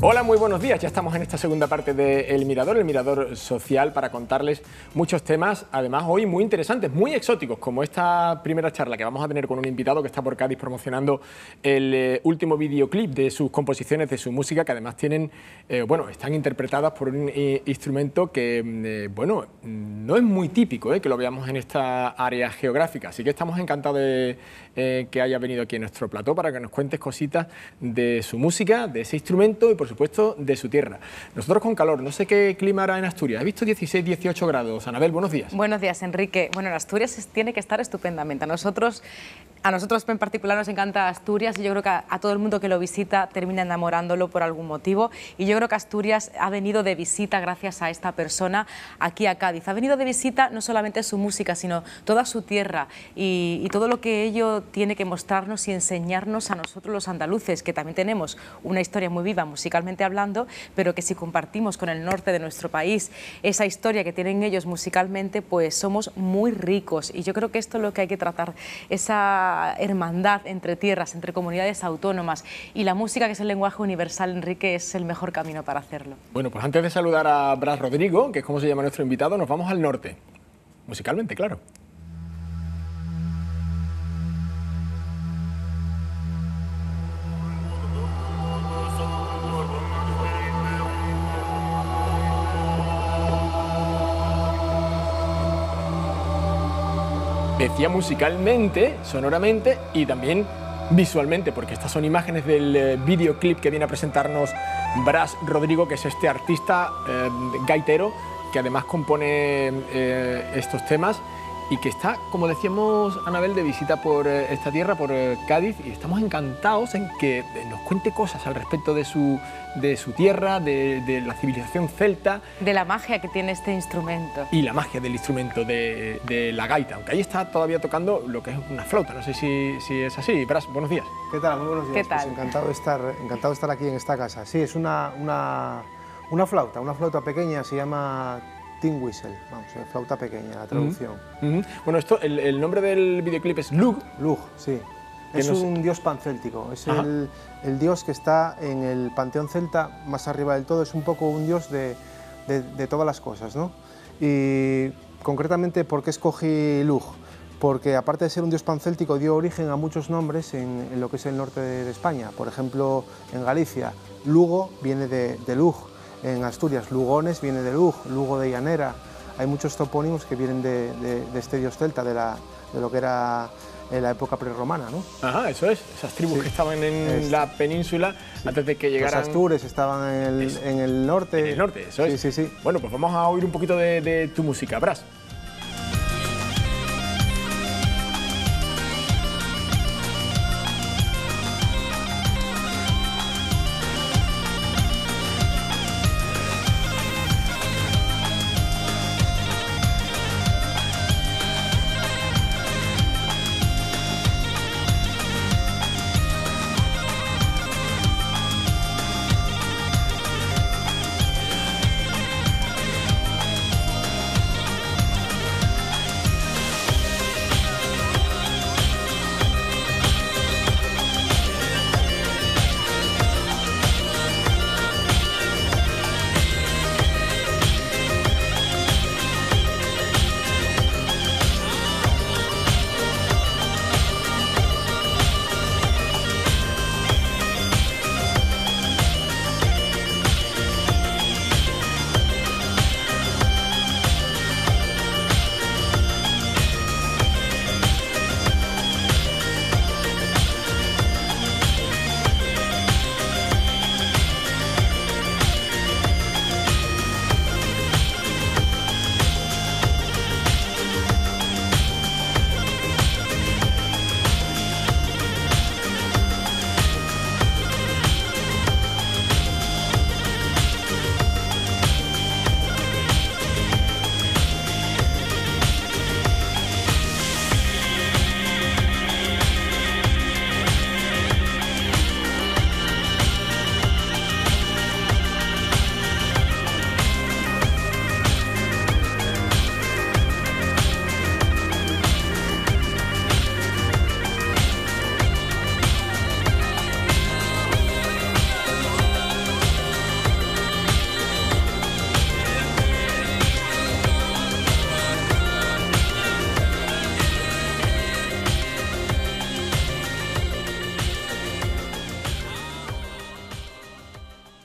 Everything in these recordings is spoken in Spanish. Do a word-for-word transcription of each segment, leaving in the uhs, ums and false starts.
Hola, muy buenos días. Ya estamos en esta segunda parte de El Mirador, el Mirador Social, para contarles muchos temas, además hoy muy interesantes, muy exóticos, como esta primera charla que vamos a tener con un invitado que está por Cádiz promocionando el eh, último videoclip de sus composiciones, de su música, que además tienen, eh, bueno, están interpretadas por un eh, instrumento que, eh, bueno, no es muy típico eh, que lo veamos en esta área geográfica. Así que estamos encantados de eh, que haya venido aquí en nuestro plató para que nos cuentes cositas de su música, de ese instrumento y, por supuesto, de su tierra. Nosotros con calor, no sé qué clima hará en Asturias. He visto dieciséis, dieciocho grados. Anabel, buenos días. Buenos días, Enrique. Bueno, en Asturias tiene que estar estupendamente. A nosotros, a nosotros en particular nos encanta Asturias y yo creo que a, a todo el mundo que lo visita termina enamorándolo por algún motivo. Y yo creo que Asturias ha venido de visita gracias a esta persona aquí a Cádiz. Ha venido de visita no solamente su música, sino toda su tierra y, y todo lo que ello tiene que mostrarnos y enseñarnos a nosotros los andaluces, que también tenemos una historia muy viva musicalmente hablando, pero que si compartimos con el norte de nuestro país esa historia que tienen ellos musicalmente, pues somos muy ricos. Y yo creo que esto es lo que hay que tratar, esa hermandad entre tierras, entre comunidades autónomas, y la música, que es el lenguaje universal, Enrique, es el mejor camino para hacerlo. Bueno, pues antes de saludar a Bras Rodrigo, que es como se llama nuestro invitado, nos vamos al norte, musicalmente, claro. Decía musicalmente, sonoramente y también visualmente, porque estas son imágenes del eh, videoclip que viene a presentarnos Bras Rodrigo, que es este artista eh, gaitero que además compone eh, estos temas y que está, como decíamos, Anabel, de visita por eh, esta tierra, por eh, Cádiz, y estamos encantados en que eh, nos cuente cosas al respecto de su, de su tierra, de, de la civilización celta. De la magia que tiene este instrumento. Y la magia del instrumento, de, de la gaita, aunque ahí está todavía tocando lo que es una flauta, no sé si, si es así. Bras, buenos días. ¿Qué tal? Muy buenos días. ¿Qué tal? Pues encantado de estar, encantado de estar aquí en esta casa. Sí, es una, una, una flauta, una flauta pequeña, se llama tin whistle, vamos, flauta pequeña, la traducción. Uh -huh. Bueno, esto, el, el nombre del videoclip es Lugh. Lugh, sí. Es no un sé. dios pancéltico, es el, el dios que está en el panteón celta, más arriba del todo, es un poco un dios de, de, de todas las cosas, ¿no? Y concretamente, ¿por qué escogí Lugh? Porque aparte de ser un dios pancéltico, dio origen a muchos nombres en, en lo que es el norte de, de España. Por ejemplo, en Galicia, Lugo viene de, de Lugh. En Asturias, Lugones viene de Lugh, Lugo de Llanera. Hay muchos topónimos que vienen de, de, de este dios celta, de, la, de lo que era en la época prerromana, ¿no? Ajá, eso es, esas tribus sí. que estaban en es. la península sí. antes de que llegaran... Los astures estaban en el, en el norte. En el norte, eso es. Sí, sí, sí. Bueno, pues vamos a oír un poquito de, de tu música, Bras.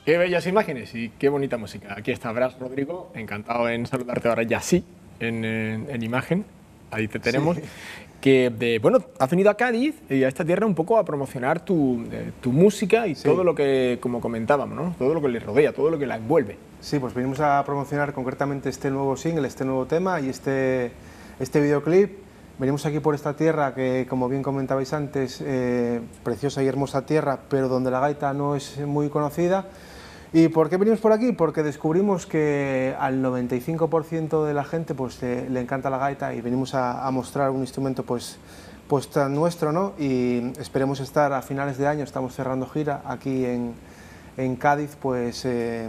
Qué bellas imágenes y qué bonita música. Aquí está Bras, Rodrigo, encantado en saludarte ahora ya sí, en, en, en imagen, ahí te tenemos. Sí. Que, de, bueno, has venido a Cádiz y a esta tierra un poco a promocionar tu, eh, tu música y sí. todo lo que, como comentábamos, ¿no? Todo lo que le rodea, todo lo que la envuelve. Sí, pues venimos a promocionar concretamente este nuevo single, este nuevo tema y este, este videoclip. Venimos aquí por esta tierra que, como bien comentabais antes, eh, preciosa y hermosa tierra, pero donde la gaita no es muy conocida. ¿Y por qué venimos por aquí? Porque descubrimos que al noventa y cinco por ciento de la gente pues, le, le encanta la gaita y venimos a, a mostrar un instrumento pues, pues tan nuestro, ¿no? Y esperemos estar a finales de año, estamos cerrando gira aquí en, en Cádiz, pues eh,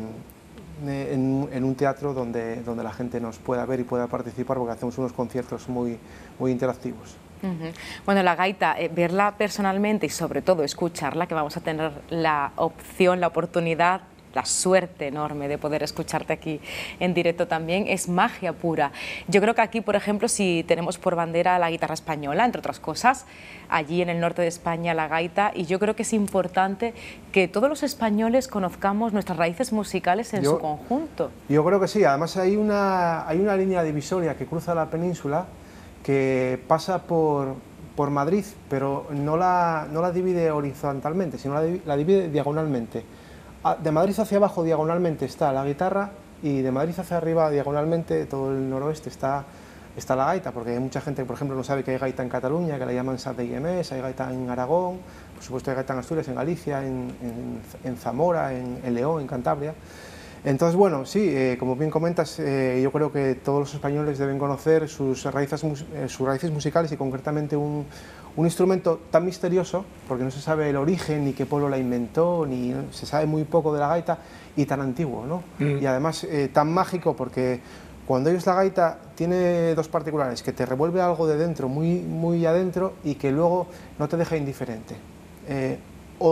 en, en un teatro donde, donde la gente nos pueda ver y pueda participar, porque hacemos unos conciertos muy, muy interactivos. Uh-huh. Bueno, la gaita, eh, verla personalmente y sobre todo escucharla, que vamos a tener la opción, la oportunidad, la suerte enorme de poder escucharte aquí en directo también, es magia pura. Yo creo que aquí, por ejemplo, si tenemos por bandera la guitarra española, entre otras cosas, allí en el norte de España la gaita, y yo creo que es importante que todos los españoles conozcamos nuestras raíces musicales en yo, su conjunto. Yo creo que sí, además hay una, hay una línea divisoria que cruza la península que pasa por, por Madrid, pero no la, no la divide horizontalmente, sino la, la divide diagonalmente. De Madrid hacia abajo diagonalmente está la guitarra y de Madrid hacia arriba diagonalmente todo el noroeste está, está la gaita, porque hay mucha gente que por ejemplo no sabe que hay gaita en Cataluña, que la llaman Sat de Guiamés, hay gaita en Aragón, por supuesto hay gaita en Asturias, en Galicia, en, en, en Zamora, en, en León, en Cantabria. Entonces, bueno, sí, eh, como bien comentas, eh, yo creo que todos los españoles deben conocer sus raíces, eh, sus raíces musicales y concretamente un, un instrumento tan misterioso, porque no se sabe el origen, ni qué pueblo la inventó, ni se sabe muy poco de la gaita, y tan antiguo, ¿no? Mm. Y además eh, tan mágico, porque cuando oyes la gaita tiene dos particulares, que te revuelve algo de dentro, muy, muy adentro, y que luego no te deja indiferente. Eh,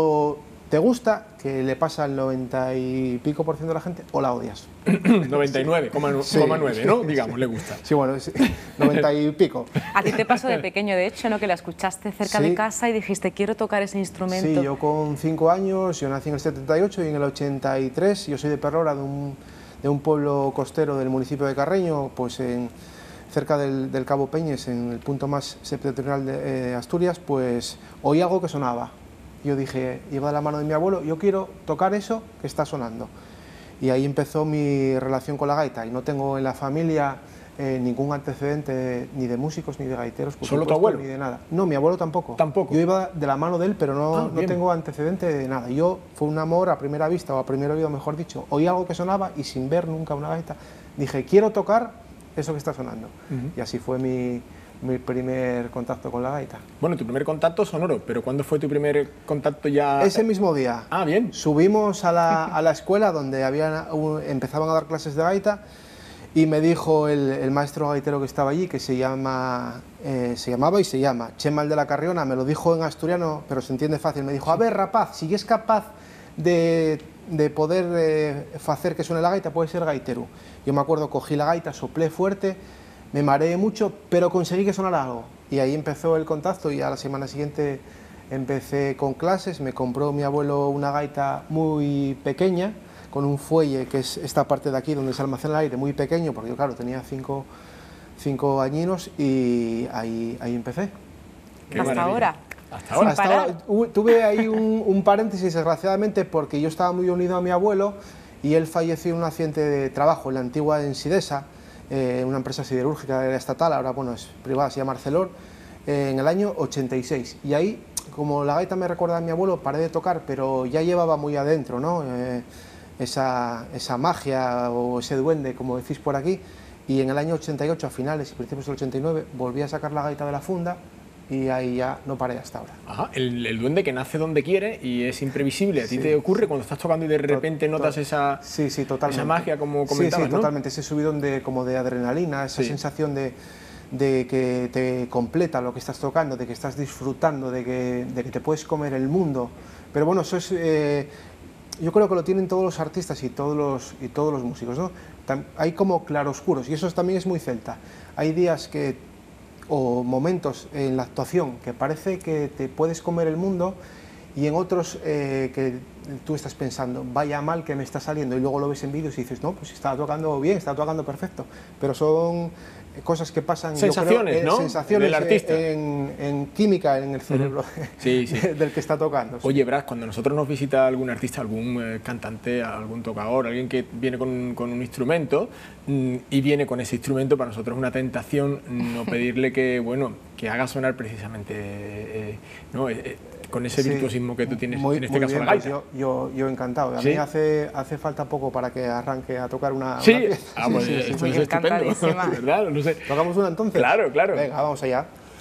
o te gusta, que le pasa al noventa y pico por ciento de la gente, o la odias. noventa y nueve coma nueve, sí. ¿no? Digamos, sí. Le gusta. Sí, bueno, sí, noventa y pico. A ti te pasó de pequeño, de hecho, ¿no? Que la escuchaste cerca sí. de casa y dijiste, quiero tocar ese instrumento. Sí, yo con cinco años, yo nací en el setenta y ocho y en el ochenta y tres, yo soy de Perrora, de un, de un pueblo costero del municipio de Carreño, pues en, cerca del, del Cabo Peñes, en el punto más septentrional de eh, Asturias, pues oí algo que sonaba. Yo dije, iba de la mano de mi abuelo, yo quiero tocar eso que está sonando. Y ahí empezó mi relación con la gaita, y no tengo en la familia eh, ningún antecedente ni de músicos ni de gaiteros. Por ¿Solo supuesto, tu abuelo? Ni de nada. No, mi abuelo tampoco. ¿Tampoco? Yo iba de la mano de él, pero no, ah, no tengo antecedente de nada. Yo, fue un amor a primera vista, o a primer oído mejor dicho, oí algo que sonaba y sin ver nunca una gaita, dije, quiero tocar eso que está sonando. Uh-huh. Y así fue mi... mi primer contacto con la gaita. Bueno, tu primer contacto sonoro, pero ¿cuándo fue tu primer contacto ya...? Ese mismo día. Ah, bien. Subimos a la, a la escuela donde habían, empezaban a dar clases de gaita y me dijo el, el maestro gaitero que estaba allí, que se, llama, eh, se llamaba y se llama Chemal de la Carriona, me lo dijo en asturiano, pero se entiende fácil, me dijo, a ver, rapaz, si es capaz de, de poder eh, hacer que suene la gaita, puede ser gaitero. Yo me acuerdo, cogí la gaita, soplé fuerte, me mareé mucho, pero conseguí que sonara algo. Y ahí empezó el contacto y a la semana siguiente empecé con clases. Me compró mi abuelo una gaita muy pequeña, con un fuelle, que es esta parte de aquí donde se almacena el aire, muy pequeño, porque yo, claro, tenía cinco, cinco añinos y ahí, ahí empecé. Qué Hasta maravilla. ahora. Hasta ahora. Hasta ahora. Tuve ahí un, un paréntesis, desgraciadamente, porque yo estaba muy unido a mi abuelo y él falleció en un accidente de trabajo en la antigua Ensidesa, Eh, una empresa siderúrgica, era estatal, ahora bueno es privada, se llama Arcelor, eh, en el año ochenta y seis. Y ahí, como la gaita me recuerda a mi abuelo, paré de tocar, pero ya llevaba muy adentro, ¿no? Eh, esa, esa magia o ese duende, como decís por aquí. Y en el año ochenta y ocho, a finales y principios del ochenta y nueve, volví a sacar la gaita de la funda y ahí ya no paré hasta ahora. Ajá, el, el duende que nace donde quiere y es imprevisible. ¿A ti sí. te ocurre cuando estás tocando y de repente notas to esa, sí, sí, esa magia, como comentabas, Sí, sí, ¿no? totalmente. Ese subidón de, como de adrenalina, esa sí. sensación de, de que te completa lo que estás tocando, de que estás disfrutando, de que, de que te puedes comer el mundo. Pero bueno, eso es... Eh, yo creo que lo tienen todos los artistas y todos los, y todos los músicos, ¿no? Tam, hay como claroscuros y eso también es muy celta. Hay días que... o momentos en la actuación que parece que te puedes comer el mundo y en otros eh, que tú estás pensando, vaya mal que me está saliendo, y luego lo ves en vídeos y dices, no, pues estaba tocando bien, está tocando perfecto, pero son cosas que pasan, sensaciones, yo creo, eh, ¿no? sensaciones del artista. En, en química en el cerebro sí, sí. del que está tocando. Oye, Brad, cuando nosotros nos visita algún artista, algún eh, cantante, algún tocador, alguien que viene con, con un instrumento mm, y viene con ese instrumento, para nosotros es una tentación no pedirle que, bueno, que haga sonar precisamente eh, ¿no? eh, con ese sí, virtuosismo que tú tienes, muy, en este muy caso bien, la gaita. Pues yo, yo, yo encantado. A ¿Sí? mí hace, hace falta poco para que arranque a tocar una, ¿Sí? una pieza. Ah, pues sí, sí, esto sí, es sí. estupendo, ¿verdad? No sé. ¿Tocamos una entonces? Claro, claro. Venga, vamos allá.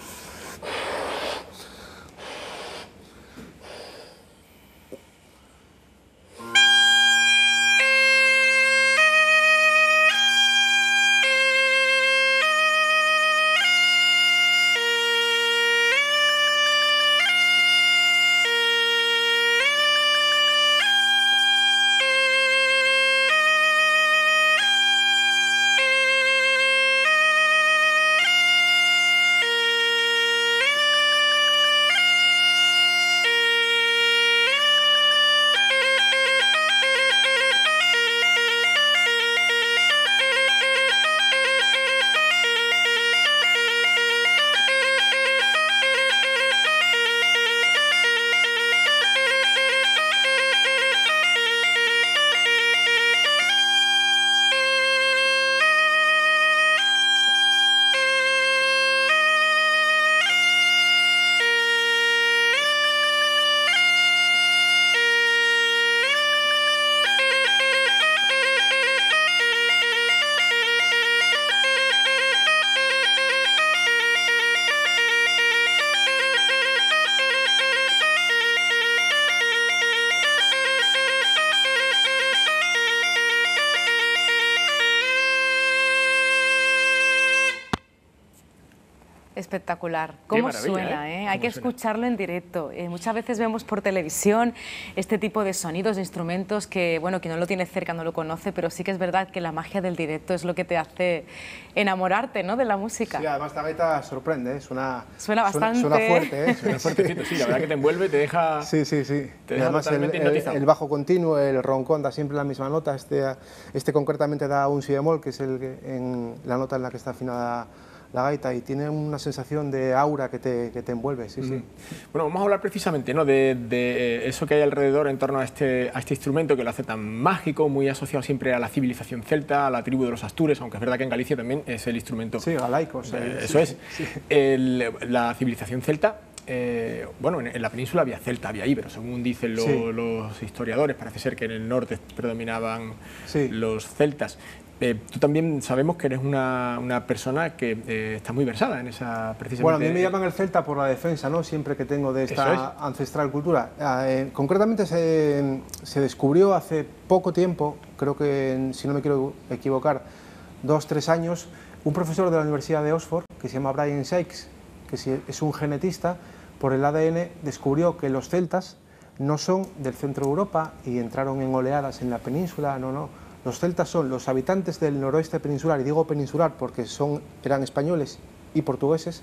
Espectacular. ¿Cómo suena? ¿eh? ¿eh? Hay que suena? escucharlo en directo. Eh, muchas veces vemos por televisión este tipo de sonidos, de instrumentos que, bueno, quien no lo tiene cerca no lo conoce, pero sí que es verdad que la magia del directo es lo que te hace enamorarte, ¿no?, de la música. Sí, además la gaita sorprende, ¿eh? suena, suena bastante... Suena, suena fuerte, ¿eh? Suena fuertecito, sí, la verdad que te envuelve, te deja... Sí, sí, sí. Te deja además el, el, el bajo continuo, el roncón da siempre la misma nota, este, este concretamente da un si bemol, que es el, en, la nota en la que está afinada la gaita, y tiene una sensación de aura que te, que te envuelve, sí, mm. sí. Bueno, vamos a hablar precisamente, ¿no?, de, de eso que hay alrededor en torno a este, a este instrumento que lo hace tan mágico, muy asociado siempre a la civilización celta, a la tribu de los Astures, aunque es verdad que en Galicia también es el instrumento... Sí, galaicos. Eh, sí, eso sí, es. Sí. El, la civilización celta, eh, bueno, en, en la península había celta, había íbero, según dicen lo, sí. los historiadores, parece ser que en el norte predominaban sí. los celtas. Eh, tú también sabemos que eres una, una persona que eh, está muy versada en esa precisamente... Bueno, a mí me llaman el celta por la defensa, ¿no?, siempre que tengo de esta es. ancestral cultura. Eh, concretamente se, se descubrió hace poco tiempo, creo que, si no me quiero equivocar, dos, tres años, un profesor de la Universidad de Oxford, que se llama Brian Sykes, que es un genetista, por el A D N descubrió que los celtas no son del centro de Europa y entraron en oleadas en la península, no, no. Los celtas son los habitantes del noroeste peninsular, y digo peninsular porque son, eran españoles y portugueses,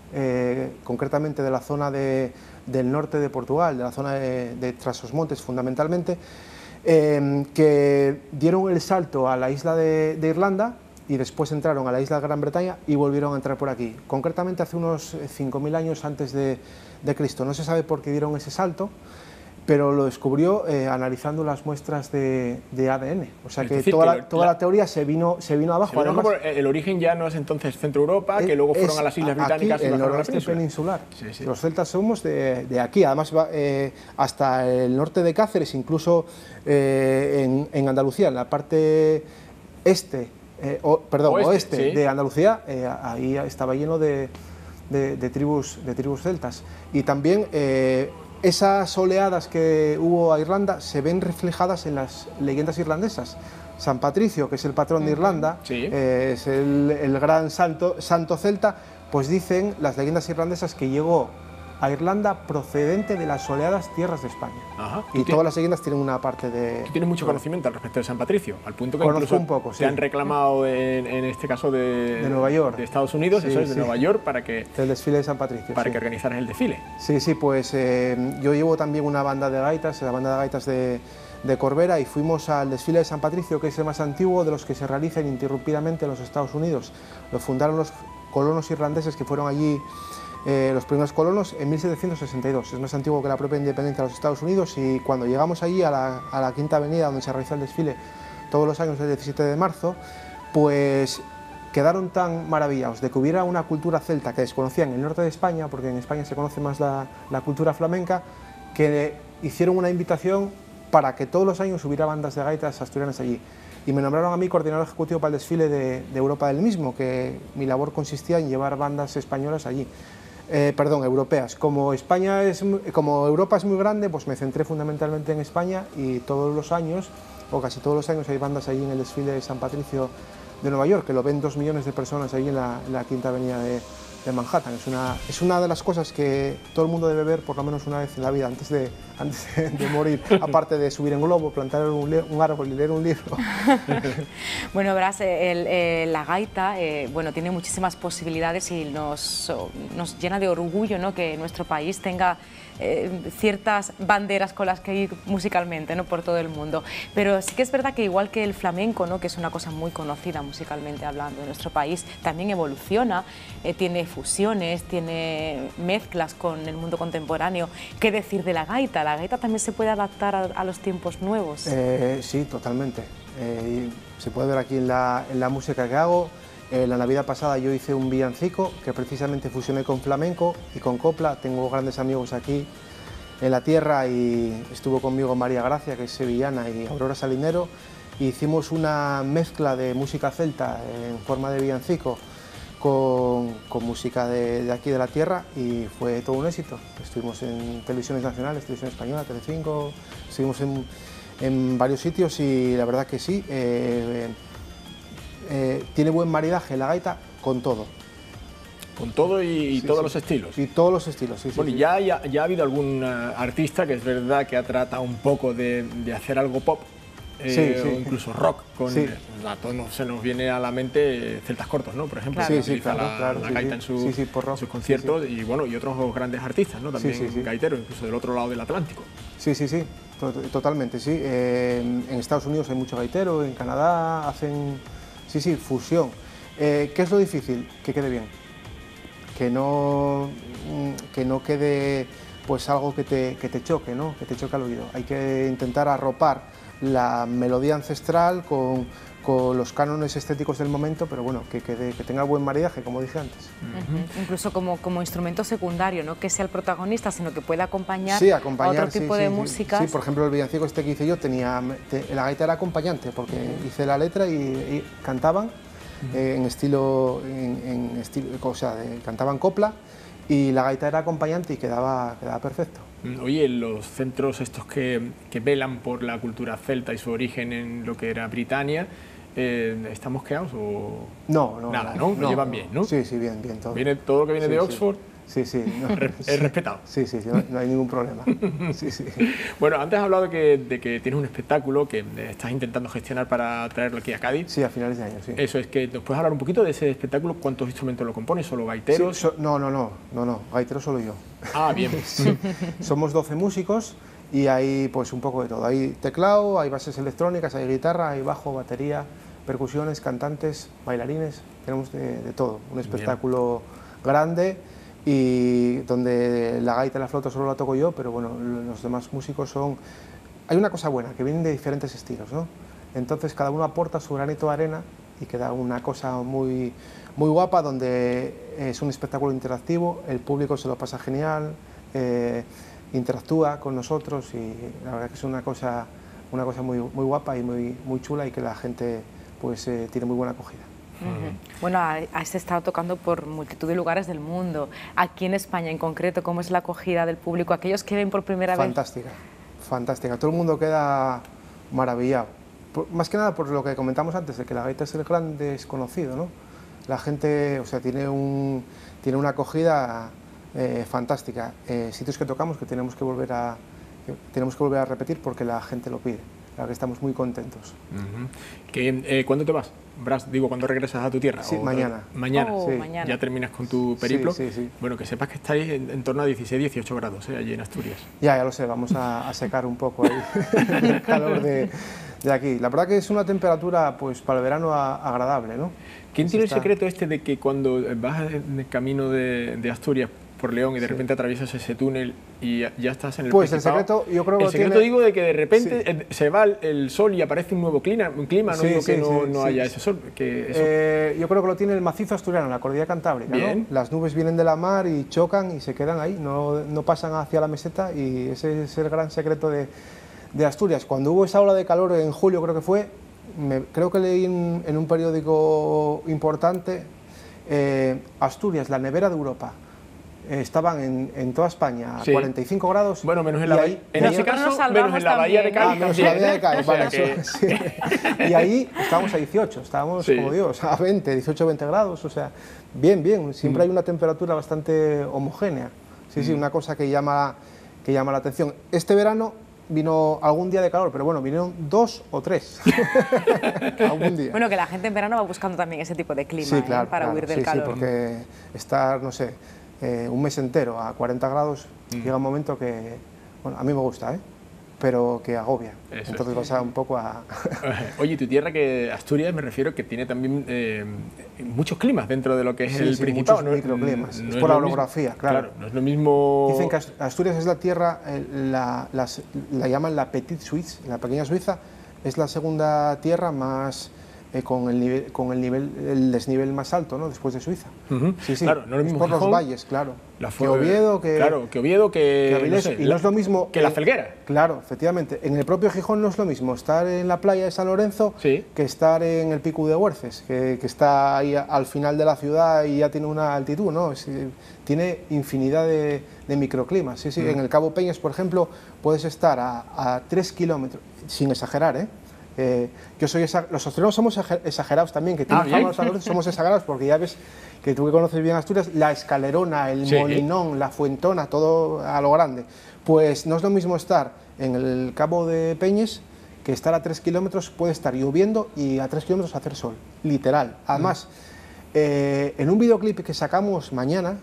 eh, concretamente de la zona de, del norte de Portugal, de la zona de, de Trás-os-Montes fundamentalmente, eh, que dieron el salto a la isla de, de Irlanda y después entraron a la isla de Gran Bretaña y volvieron a entrar por aquí, concretamente hace unos cinco mil años antes de, de Cristo. No se sabe por qué dieron ese salto, pero lo descubrió eh, analizando las muestras de, de A D N. O sea, es que decir, toda, que la, toda la, la teoría se vino, se vino abajo. Se vino Además, el origen ya no es entonces Centro Europa, que luego fueron a las Islas Británicas. Aquí, el noroeste peninsular. Sí, sí. Los celtas somos de, de aquí, además va, eh, hasta el norte de Cáceres, incluso eh, en, en Andalucía, en la parte este, eh, o, perdón, oeste, oeste ¿sí? de Andalucía, eh, ahí estaba lleno de, de, de, tribus, de tribus celtas. Y también... Eh, esas oleadas que hubo a Irlanda se ven reflejadas en las leyendas irlandesas. San Patricio, que es el patrón de Irlanda, sí. eh, es el, el gran santo, santo celta, pues dicen las leyendas irlandesas que llegó a Irlanda procedente de las soleadas tierras de España. Ajá. Y todas las leyendas tienen una parte de... Tú tienes mucho conocimiento al respecto de San Patricio, al punto que Conozco incluso un poco, sí. te han reclamado en, en este caso de, de Nueva York, de Estados Unidos, sí, eso es, de sí. Nueva York, para que, del desfile de San Patricio. para sí. que organizaras el desfile. Sí, sí, pues eh, yo llevo también una banda de gaitas, la banda de gaitas de, de Corbera, y fuimos al desfile de San Patricio, que es el más antiguo de los que se realizan ininterrumpidamente en los Estados Unidos. Lo fundaron los colonos irlandeses que fueron allí, eh, los primeros colonos, en mil setecientos sesenta y dos. Es más antiguo que la propia independencia de los Estados Unidos, y cuando llegamos allí a la, a la Quinta Avenida, donde se realiza el desfile todos los años del diecisiete de marzo, pues quedaron tan maravillados de que hubiera una cultura celta que desconocían en el norte de España, porque en España se conoce más la, la cultura flamenca, que hicieron una invitación para que todos los años hubiera bandas de gaitas asturianas allí. Y me nombraron a mí coordinador ejecutivo para el desfile de, de Europa del mismo, que mi labor consistía en llevar bandas españolas allí. Eh, perdón, europeas. Como, España es, como Europa es muy grande, pues me centré fundamentalmente en España, y todos los años, o casi todos los años, hay bandas allí en el desfile de San Patricio de Nueva York, que lo ven dos millones de personas allí en la, en la Quinta Avenida de, de Manhattan. Es una, es una de las cosas que todo el mundo debe ver por lo menos una vez en la vida, antes de, antes de, de morir, aparte de subir en globo, plantar un, un árbol y leer un libro. Bueno, verás, el, el, la gaita eh, bueno, tiene muchísimas posibilidades y nos, nos llena de orgullo, ¿no?, que nuestro país tenga eh, ciertas banderas con las que ir musicalmente, ¿no?, por todo el mundo. Pero sí que es verdad que igual que el flamenco, ¿no?, que es una cosa muy conocida musicalmente hablando de nuestro país, también evoluciona, eh, tiene fusiones, tiene mezclas con el mundo contemporáneo. ¿Qué decir de la gaita? ¿La gaita también se puede adaptar a, a los tiempos nuevos? Eh, sí, totalmente. Eh, se puede ver aquí en la, en la música que hago. Eh, la Navidad pasada yo hice un villancico que precisamente fusioné con flamenco y con copla. Tengo grandes amigos aquí en la tierra, y estuvo conmigo María Gracia, que es sevillana, y Aurora Salinero. E hicimos una mezcla de música celta en forma de villancico con, con música de, de aquí de la tierra, y fue todo un éxito. Estuvimos en televisiones nacionales, Televisión Española, Telecinco, estuvimos en, en varios sitios, y la verdad que sí. Eh, Eh, tiene buen maridaje la gaita con todo. Con todo y, y sí, todos sí. los estilos. Y todos los estilos, sí, sí. Bueno, sí. Ya, ya, ya ha habido algún uh, artista que es verdad que ha tratado un poco de, de hacer algo pop, eh, sí, sí. o incluso rock, con, Sí. a todos se nos viene a la mente Celtas Cortos, ¿no? Por ejemplo, Claro. que Sí, sí, utiliza claro, la, claro, la sí, gaita sí. en, su, Sí, sí, por rock. en sus conciertos, Sí, sí. y bueno, y otros grandes artistas, ¿no? También Sí, sí, sí. gaiteros, incluso del otro lado del Atlántico. Sí, sí, sí, to- totalmente, sí. Eh, en Estados Unidos hay mucho gaitero, en Canadá hacen, sí, sí, fusión. Eh, ¿Qué es lo difícil? Que quede bien, que no, que no quede pues algo que te, que te choque, ¿no?, que te choque al oído. Hay que intentar arropar la melodía ancestral con, con los cánones estéticos del momento, pero bueno, que, quede, que tenga buen maridaje, como dije antes. Uh-huh. Incluso como, como instrumento secundario, no que sea el protagonista, sino que pueda acompañar, Sí, acompañar, a otro tipo sí, de sí, músicas. Sí, por ejemplo, el villancico este que hice yo, tenía, te, la gaita era acompañante, porque hice la letra y, y cantaban eh, en estilo, en, en estilo, o sea, de, cantaban copla, y la gaita era acompañante y quedaba, quedaba perfecto. Oye, los centros estos que, que velan por la cultura celta y su origen en lo que era Britania, eh, ¿están mosqueados o...? No, no. Nada, ¿no? Lo llevan bien, ¿no? Sí, sí, bien, bien todo. ¿Viene todo lo que viene Sí, de sí. Oxford? Sí, sí. No, Re- es respetado. Sí, sí, sí, no, no hay ningún problema. Sí, sí. Bueno, antes has hablado de que, de que tienes un espectáculo que estás intentando gestionar para traerlo aquí a Cádiz. Sí, a finales de año, sí. Eso es, que nos puedes hablar un poquito de ese espectáculo. ¿Cuántos instrumentos lo compones? ¿Solo Sí, gaiteros? so- no, no, no, no, no, gaitero solo yo. Ah, bien. Sí. Somos doce músicos y hay pues un poco de todo. Hay teclado, hay bases electrónicas, hay guitarra, hay bajo, batería, percusiones, cantantes, bailarines, tenemos de, de todo. Un espectáculo grande, y donde la gaita y la flauta solo la toco yo, pero bueno, los demás músicos son... Hay una cosa buena, que vienen de diferentes estilos, ¿no? Entonces cada uno aporta su granito de arena y queda una cosa muy, muy guapa, donde es un espectáculo interactivo, el público se lo pasa genial, eh, interactúa con nosotros, y la verdad que es una cosa, una cosa muy, muy guapa y muy, muy chula, y que la gente pues eh, tiene muy buena acogida. Uh-huh. Bueno, has estado tocando por multitud de lugares del mundo. Aquí en España en concreto, ¿cómo es la acogida del público? Aquellos que ven por primera Fantástica, fantástica. Todo el mundo queda maravillado. Por, más que nada por lo que comentamos antes, de que la gaita es el gran desconocido, ¿no? La gente, o sea, tiene, un, tiene una acogida eh, fantástica. Eh, sitios que tocamos que tenemos que volver a, que tenemos que volver a repetir porque la gente lo pide. La verdad que estamos muy contentos. Uh-huh. ¿Que, eh, ¿Cuándo te vas? Bras, digo, ¿cuándo regresas a tu tierra? Sí, o, mañana. Mañana. Oh, sí. mañana. Ya terminas con tu periplo. Sí, sí, sí. Bueno, que sepas que estáis en, en torno a dieciséis, dieciocho grados, ¿eh? Allí en Asturias. Ya, ya lo sé, vamos a, a secar un poco ahí el calor de, de aquí. La verdad que es una temperatura, pues, para el verano a, agradable, ¿no? ¿Quién tiene está... el secreto este de que cuando vas en el camino de, de Asturias por León y de sí. repente atraviesas ese túnel y ya estás en el Pues Principado? el secreto, yo creo que El secreto tiene... digo de que de repente sí. se va el sol y aparece un nuevo clima, un clima no sí, digo sí, que no, sí, no sí. haya ese sol. Que eso... eh, yo creo que lo tiene el macizo asturiano, la cordillera cantábrica, ¿no? Las nubes vienen de la mar y chocan y se quedan ahí, no, no pasan hacia la meseta y ese es el gran secreto de, de Asturias. Cuando hubo esa ola de calor en julio, creo que fue, me, creo que leí en, en un periódico importante, eh, Asturias, la nevera de Europa. Estaban en, en toda España a sí. cuarenta y cinco grados. Bueno, menos en la, ahí, en ese caso, menos en la bahía de Cádiz. Ah, menos en la bahía de Cádiz, o sea vale, que... eso, sí. Y ahí estábamos a dieciocho, estábamos sí. como Dios, a veinte, dieciocho, veinte grados, o sea, bien, bien. Siempre mm. hay una temperatura bastante homogénea. Sí, mm. sí, una cosa que llama, que llama la atención. Este verano vino algún día de calor, pero bueno, vinieron dos o tres. Algún día. Bueno, que la gente en verano va buscando también ese tipo de clima, sí, claro, ¿eh? Para claro, huir del sí, calor. Sí, porque estar, no sé, eh, un mes entero a cuarenta grados, mm. llega un momento que, bueno, a mí me gusta, ¿eh? Pero que agobia. Eso Entonces es. vas a un poco a... Oye, tu tierra, que Asturias, me refiero, que tiene también eh, muchos climas dentro de lo que es sí, el sí, Principado. Muchos no, microclimas, no es es por la mismo, orografía, claro. claro. No es lo mismo... Dicen que Asturias es la tierra, la, la, la llaman la Petite Suisse, la pequeña Suiza, es la segunda tierra más... Eh, con el nivel, con el nivel, el desnivel más alto, ¿no? Después de Suiza. Uh-huh. Sí, sí. Claro, no es lo mismo por Gijón, los valles, claro. La que Oviedo, que claro, que Oviedo, que, que Avilés, no sé, y no es lo mismo que en, la Felguera. Claro, efectivamente. En el propio Gijón no es lo mismo estar en la playa de San Lorenzo sí. que estar en el Pico de Huerces, que, que está ahí al final de la ciudad y ya tiene una altitud, ¿no? Es, tiene infinidad de, de microclimas. Sí, sí. Uh-huh. En el Cabo Peñas, por ejemplo, puedes estar a, a tres kilómetros, sin exagerar, ¿eh? Eh, yo soy esa, los asturianos somos exagerados también, que tienen ah, fama los somos exagerados porque ya ves que tú que conoces bien Asturias, la escalerona, el sí. molinón, la fuentona, todo a lo grande. Pues no es lo mismo estar en el Cabo de Peñes que estar a tres kilómetros, puede estar lloviendo y a tres kilómetros hacer sol, literal. Además, mm. eh, en un videoclip que sacamos mañana,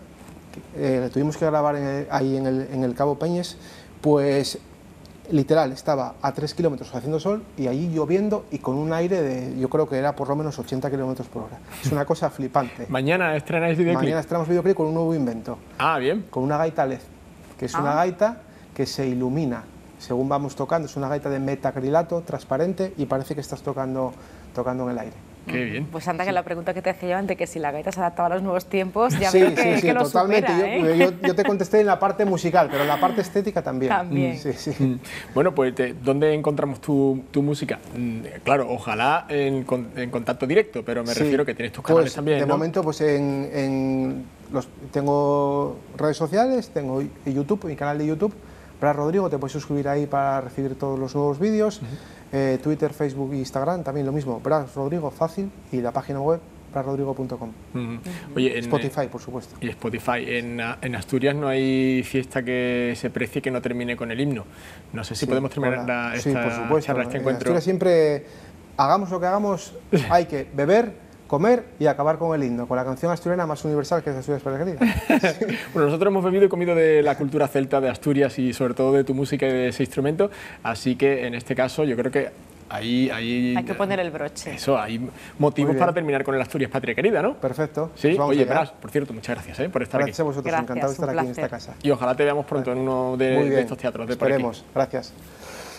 eh, tuvimos que grabar en el, ahí en el, en el Cabo Peñes, pues... literal, estaba a tres kilómetros haciendo sol y allí lloviendo y con un aire de, yo creo que era por lo menos ochenta kilómetros por hora. Es una cosa flipante. ¿Mañana estrenáis videoclip? Mañana estrenamos videoclip con un nuevo invento. Ah, bien. Con una gaita L E D, que es ah. una gaita que se ilumina según vamos tocando. Es una gaita de metacrilato, transparente y parece que estás tocando, tocando en el aire. Qué bien. Pues anda, que sí. la pregunta que te hacía yo antes, que si la gaita se adaptaba a los nuevos tiempos, ya sí, veo que, sí, sí, que lo totalmente. supera, ¿eh? yo, yo, yo te contesté en la parte musical, pero en la parte estética también. También. Sí, sí. Mm. Bueno, pues, te, ¿dónde encontramos tu, tu música? Mm, claro, ojalá en, en contacto directo, pero me sí. refiero que tienes tus canales pues, también, de ¿no? momento, pues en, en los, tengo redes sociales, tengo YouTube, mi canal de YouTube, Bras Rodrigo, te puedes suscribir ahí para recibir todos los nuevos vídeos. Uh-huh. eh, Twitter, Facebook e Instagram, también lo mismo, Bras Rodrigo, fácil, y la página web bras rodrigo punto com. Uh-huh. Oye, en Spotify, por supuesto. Y Spotify. En, en Asturias no hay fiesta que se precie que no termine con el himno. No sé si sí, podemos terminar la, esta sí, por supuesto. charla, este en encuentro. Asturias siempre, hagamos lo que hagamos, hay que beber, comer y acabar con el himno, con la canción asturiana más universal que es Asturias Peregrina. Sí. Bueno, nosotros hemos bebido y comido de la cultura celta de Asturias y sobre todo de tu música y de ese instrumento, así que en este caso yo creo que ahí... ahí hay que poner el broche. Eso, hay motivos para terminar con el Asturias Patria Querida, ¿no? Perfecto. Sí, pues oye, Bras, por cierto, muchas gracias ¿eh? por estar gracias aquí. Gracias a vosotros, gracias, encantado de estar placer. aquí en esta casa. Y ojalá te veamos pronto en uno de, de estos teatros de Esperemos, por aquí. Gracias.